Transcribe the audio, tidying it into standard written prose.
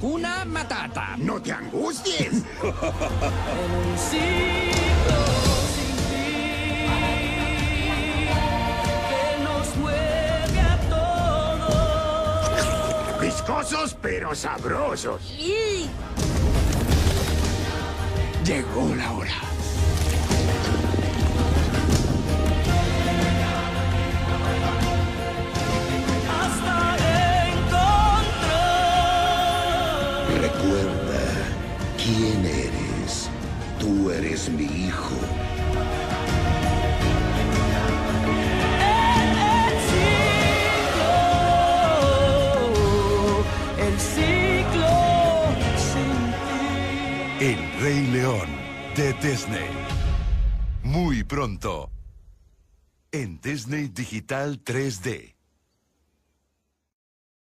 Hakuna Matata. ¡No te angusties! En un ciclo sin fin que nos mueve a todos. Viscosos pero sabrosos. Llegó la hora. Hasta encontrar. Recuerda quién eres. Tú eres mi hijo. El ciclo sin fin. El Rey León de Disney. Muy pronto. En Disney Digital 3D.